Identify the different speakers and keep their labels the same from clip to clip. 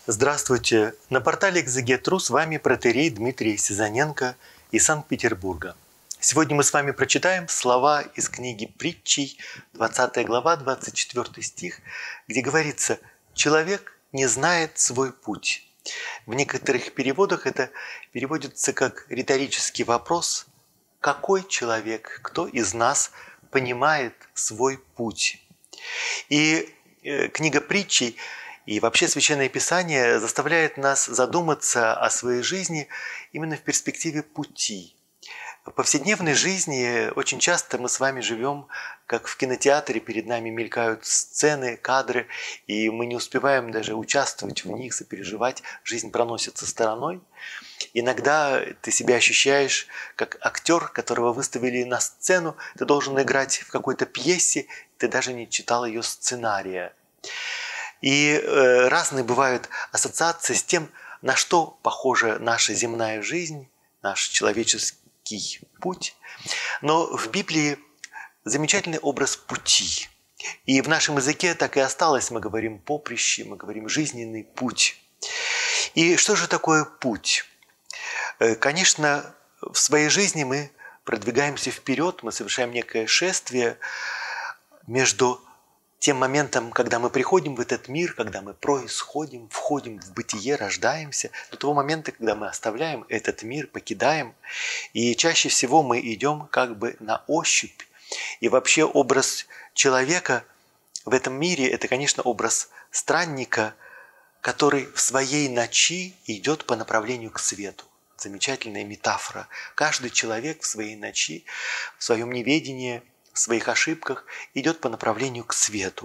Speaker 1: Здравствуйте! На портале «Экзегет.ру» с вами протоиерей Дмитрий Сизаненко из Санкт-Петербурга. Сегодня мы с вами прочитаем слова из книги Притчей, 20 глава, 24 стих, где говорится: «Человек не знает свой путь». В некоторых переводах это переводится как риторический вопрос: какой человек, кто из нас понимает свой путь? И книга Притчей и вообще Священное Писание заставляет нас задуматься о своей жизни именно в перспективе пути. В повседневной жизни очень часто мы с вами живем, как в кинотеатре, перед нами мелькают сцены, кадры, и мы не успеваем даже участвовать в них, сопереживать, жизнь проносится стороной. Иногда ты себя ощущаешь как актер, которого выставили на сцену, ты должен играть в какой-то пьесе, ты даже не читал ее сценария. И разные бывают ассоциации с тем, на что похожа наша земная жизнь, наш человеческий путь. Но в Библии замечательный образ пути. И в нашем языке так и осталось. Мы говорим поприще, мы говорим жизненный путь. И что же такое путь? Конечно, в своей жизни мы продвигаемся вперед, мы совершаем некое шествие между тем моментом, когда мы приходим в этот мир, когда мы происходим, входим в бытие, рождаемся, до того момента, когда мы оставляем этот мир, покидаем. И чаще всего мы идем как бы на ощупь. И вообще образ человека в этом мире – это, конечно, образ странника, который в своей ночи идет по направлению к свету. Замечательная метафора. Каждый человек в своей ночи, в своем неведении, в своих ошибках идет по направлению к свету.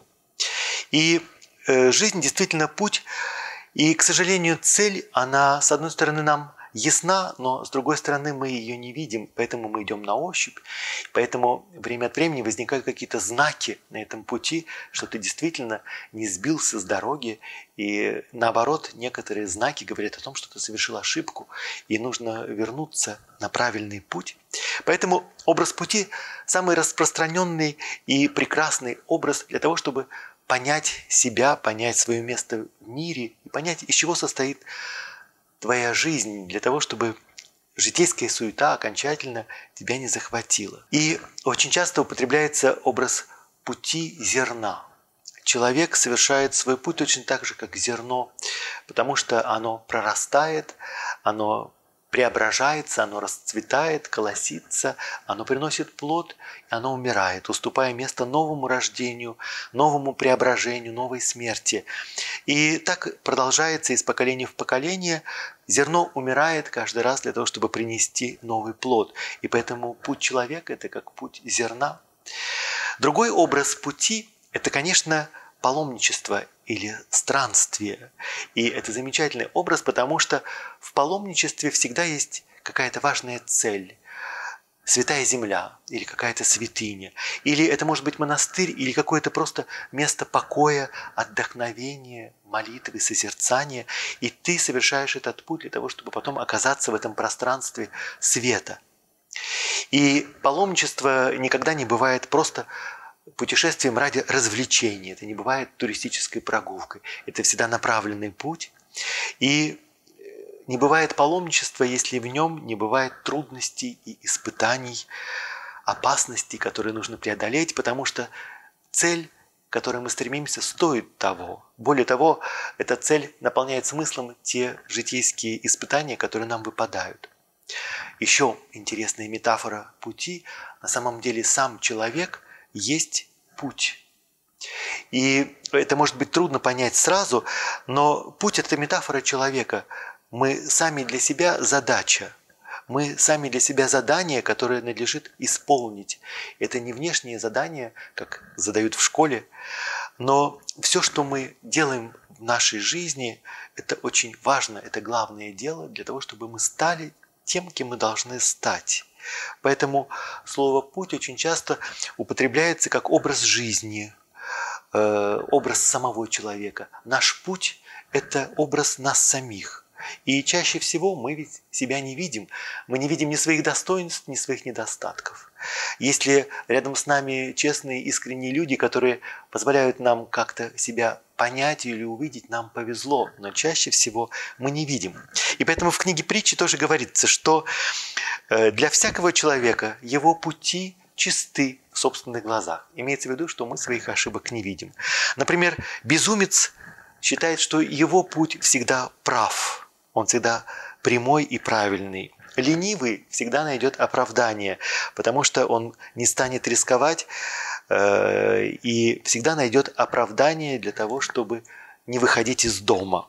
Speaker 1: И жизнь действительно путь. И, к сожалению, цель, она, с одной стороны, нам ясна, но с другой стороны, мы ее не видим, поэтому мы идем на ощупь. Поэтому время от времени возникают какие-то знаки на этом пути, что ты действительно не сбился с дороги. И наоборот, некоторые знаки говорят о том, что ты совершил ошибку, и нужно вернуться на правильный путь. Поэтому образ пути – самый распространенный и прекрасный образ для того, чтобы понять себя, понять свое место в мире и понять, из чего состоит твоя жизнь, для того, чтобы житейская суета окончательно тебя не захватила. И очень часто употребляется образ пути зерна. Человек совершает свой путь точно так же, как зерно, потому что оно прорастает, оно преображается, оно расцветает, колосится, оно приносит плод, и оно умирает, уступая место новому рождению, новому преображению, новой смерти. И так продолжается из поколения в поколение. Зерно умирает каждый раз для того, чтобы принести новый плод. И поэтому путь человека – это как путь зерна. Другой образ пути – это, конечно, паломничество или странствие. И это замечательный образ, потому что в паломничестве всегда есть какая-то важная цель. Святая земля или какая-то святыня. Или это может быть монастырь, или какое-то просто место покоя, отдохновения, молитвы, созерцания. И ты совершаешь этот путь для того, чтобы потом оказаться в этом пространстве света. И паломничество никогда не бывает просто путешествием ради развлечения. Это не бывает туристической прогулкой. Это всегда направленный путь. И не бывает паломничества, если в нем не бывает трудностей и испытаний, опасностей, которые нужно преодолеть, потому что цель, к которой мы стремимся, стоит того. Более того, эта цель наполняет смыслом те житейские испытания, которые нам выпадают. Еще интересная метафора пути. На самом деле сам человек есть путь. И это может быть трудно понять сразу, но путь – это метафора человека. Мы сами для себя задача. Мы сами для себя задание, которое надлежит исполнить. Это не внешнее задание, как задают в школе, но все, что мы делаем в нашей жизни, это очень важно, это главное дело для того, чтобы мы стали тем, кем мы должны стать. Поэтому слово «путь» очень часто употребляется как образ жизни, образ самого человека. Наш путь – это образ нас самих. И чаще всего мы ведь себя не видим. Мы не видим ни своих достоинств, ни своих недостатков. Если рядом с нами честные, искренние люди, которые позволяют нам как-то себя понять или увидеть нам повезло, но чаще всего мы не видим. И поэтому в книге притчи тоже говорится, что для всякого человека его пути чисты в собственных глазах. Имеется в виду, что мы своих ошибок не видим. Например, безумец считает, что его путь всегда прав, он всегда прямой и правильный. Ленивый всегда найдет оправдание, потому что он не станет рисковать и всегда найдет оправдание для того, чтобы не выходить из дома.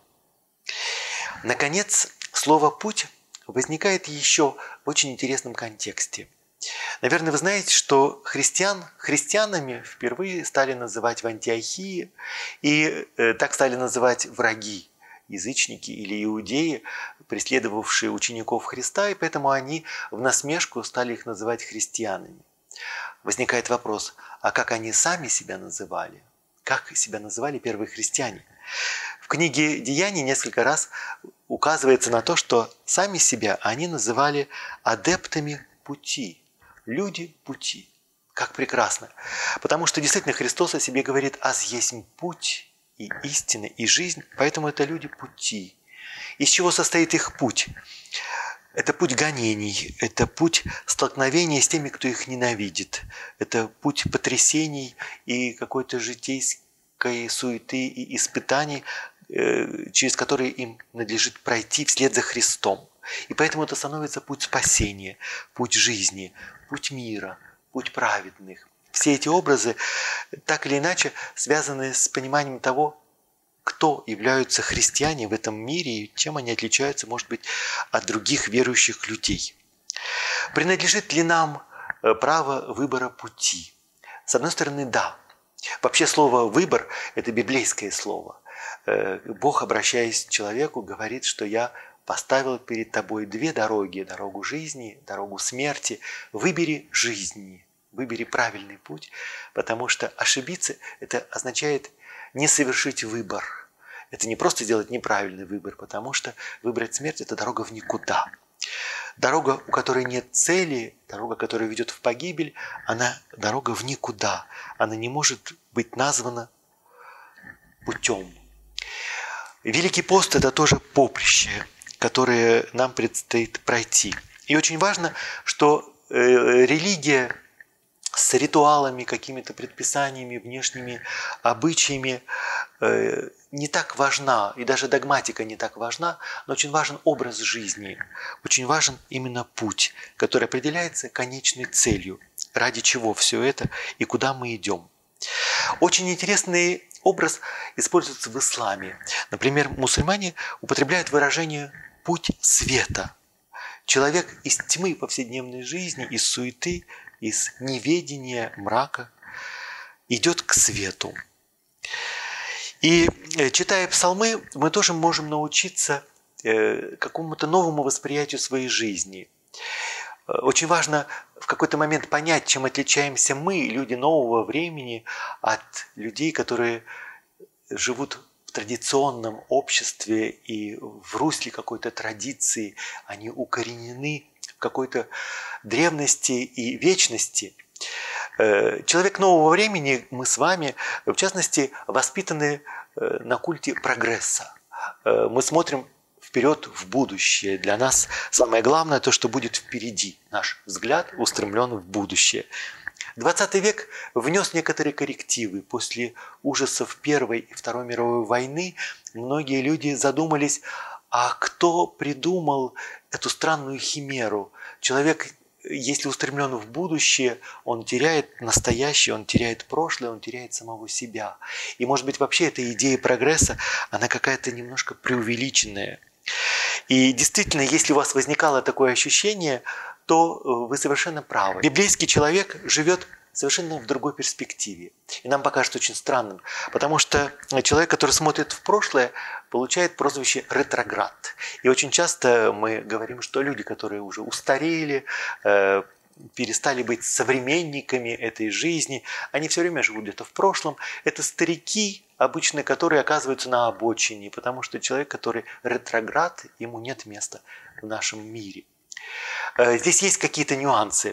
Speaker 1: Наконец, слово «путь» возникает еще в очень интересном контексте. Наверное, вы знаете, что христианами впервые стали называть в Антиохии, и так стали называть враги, язычники или иудеи, преследовавшие учеников Христа, и поэтому они в насмешку стали их называть христианами. Возникает вопрос, а как они сами себя называли? Как себя называли первые христиане? В книге «Деяний» несколько раз указывается на то, что сами себя они называли адептами пути, люди пути. Как прекрасно! Потому что действительно Христос о себе говорит: «Аз есть путь и истина, и жизнь», поэтому это люди пути. Из чего состоит их путь? Это путь гонений, это путь столкновения с теми, кто их ненавидит, это путь потрясений и какой-то житейской суеты и испытаний, через которые им надлежит пройти вслед за Христом. И поэтому это становится путь спасения, путь жизни, путь мира, путь праведных. Все эти образы так или иначе связаны с пониманием того, кто являются христиане в этом мире и чем они отличаются, может быть, от других верующих людей. Принадлежит ли нам право выбора пути? С одной стороны, да. Вообще слово «выбор» – это библейское слово. Бог, обращаясь к человеку, говорит, что «я поставил перед тобой две дороги, дорогу жизни, дорогу смерти. Выбери жизнь, выбери правильный путь», потому что ошибиться – это означает не совершить выбор. Это не просто сделать неправильный выбор, потому что выбрать смерть – это дорога в никуда. Дорога, у которой нет цели, дорога, которая ведет в погибель, она дорога в никуда. Она не может быть названа путем. Великий пост – это тоже поприще, которое нам предстоит пройти. И очень важно, что религия с ритуалами, какими-то предписаниями, внешними обычаями не так важна, и даже догматика не так важна, но очень важен образ жизни, очень важен именно путь, который определяется конечной целью, ради чего все это и куда мы идем. Очень интересный образ используется в исламе. Например, мусульмане употребляют выражение «путь света». Человек из тьмы повседневной жизни, из суеты, из неведения, мрака идет к свету. И читая псалмы, мы тоже можем научиться какому-то новому восприятию своей жизни. Очень важно в какой-то момент понять, чем отличаемся мы, люди нового времени, от людей, которые живут в традиционном обществе и в русле какой-то традиции. Они укоренены в какой-то древности и вечности. Человек нового времени, мы с вами, в частности, воспитаны на культе прогресса. Мы смотрим вперед в будущее. Для нас самое главное то, что будет впереди. Наш взгляд устремлен в будущее. 20 век внес некоторые коррективы. После ужасов Первой и Второй мировой войны многие люди задумались, а кто придумал эту странную химеру? Человек, если устремлен в будущее, он теряет настоящее, он теряет прошлое, он теряет самого себя. И, может быть, вообще эта идея прогресса, она какая-то немножко преувеличенная. И действительно, если у вас возникало такое ощущение, то вы совершенно правы. Библейский человек живет совершенно в другой перспективе. И нам покажется очень странным, потому что человек, который смотрит в прошлое, получает прозвище ретроград. И очень часто мы говорим, что люди, которые уже устарели, перестали быть современниками этой жизни, они все время живут где-то в прошлом. Это старики, обычно, которые оказываются на обочине, потому что человек, который ретроград, ему нет места в нашем мире. Здесь есть какие-то нюансы,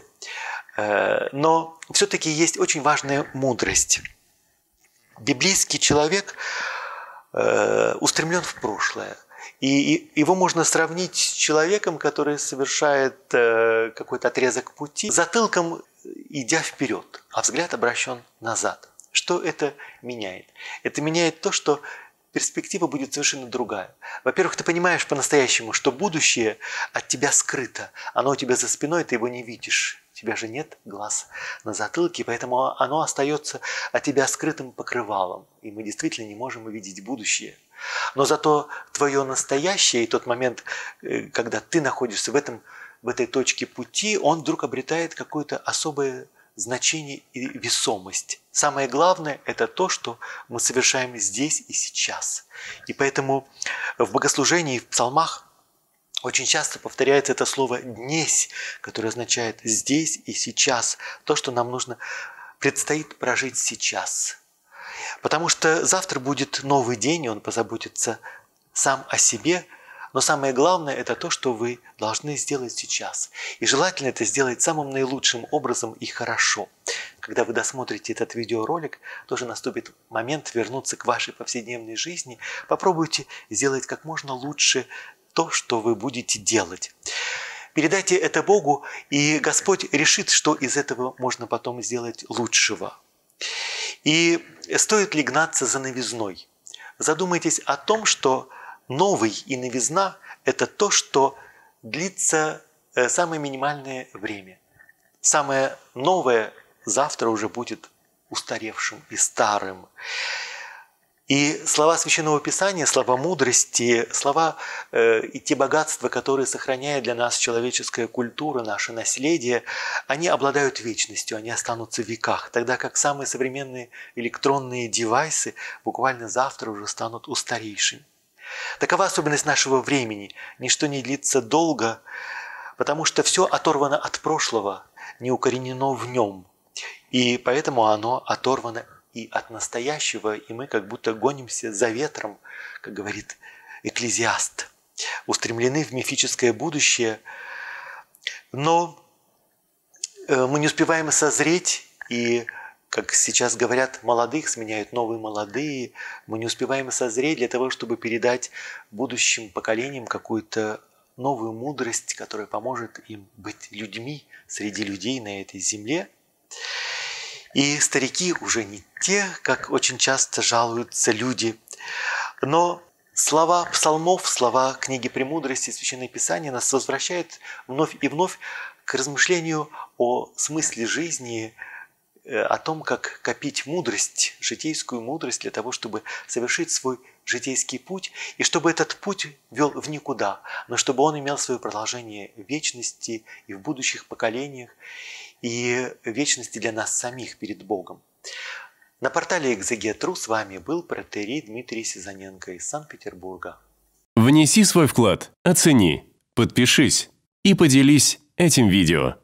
Speaker 1: но все-таки есть очень важная мудрость. Библейский человек устремлен в прошлое. И его можно сравнить с человеком, который совершает какой-то отрезок пути, затылком идя вперед, а взгляд обращен назад. Что это меняет? Это меняет то, что перспектива будет совершенно другая. Во-первых, ты понимаешь по-настоящему, что будущее от тебя скрыто. Оно у тебя за спиной, ты его не видишь. У тебя же нет глаз на затылке, поэтому оно остается от тебя скрытым покрывалом. И мы действительно не можем увидеть будущее. Но зато твое настоящее и тот момент, когда ты находишься в этой точке пути, он вдруг обретает какое-то особое значение и весомость. Самое главное – это то, что мы совершаем здесь и сейчас. И поэтому в богослужении, в псалмах очень часто повторяется это слово «днесь», которое означает «здесь и сейчас», то, что нам нужно, предстоит прожить сейчас. Потому что завтра будет новый день, и он позаботится сам о себе. Но самое главное – это то, что вы должны сделать сейчас. И желательно это сделать самым наилучшим образом и хорошо. Когда вы досмотрите этот видеоролик, тоже наступит момент вернуться к вашей повседневной жизни. Попробуйте сделать как можно лучше то, что вы будете делать. Передайте это Богу, и Господь решит, что из этого можно потом сделать лучшего. И стоит ли гнаться за новизной? Задумайтесь о том, что новый и новизна – это то, что длится самое минимальное время. Самое новое завтра уже будет устаревшим и старым. И слова Священного Писания, слова мудрости, слова и те богатства, которые сохраняет для нас человеческая культура, наше наследие, они обладают вечностью, они останутся в веках, тогда как самые современные электронные девайсы буквально завтра уже станут устарейшими. Такова особенность нашего времени. Ничто не длится долго, потому что все оторвано от прошлого, не укоренено в нем. И поэтому оно оторвано и от настоящего, и мы как будто гонимся за ветром, как говорит Экклезиаст, устремлены в мифическое будущее, но мы не успеваем созреть, и, как сейчас говорят, молодых сменяют новые молодые, мы не успеваем созреть для того, чтобы передать будущим поколениям какую-то новую мудрость, которая поможет им быть людьми среди людей на этой земле. И старики уже не те, как очень часто жалуются люди. Но слова псалмов, слова книги «Премудрости», Священное Писание нас возвращают вновь и вновь к размышлению о смысле жизни, о том, как копить мудрость, житейскую мудрость для того, чтобы совершить свой житейский путь, и чтобы этот путь вел в никуда, но чтобы он имел свое продолжение в вечности и в будущих поколениях, и вечности для нас самих перед Богом. На портале Экзегет.ру с вами был протоиерей Дмитрий Сизаненко из Санкт-Петербурга.
Speaker 2: Внеси свой вклад, оцени, подпишись и поделись этим видео.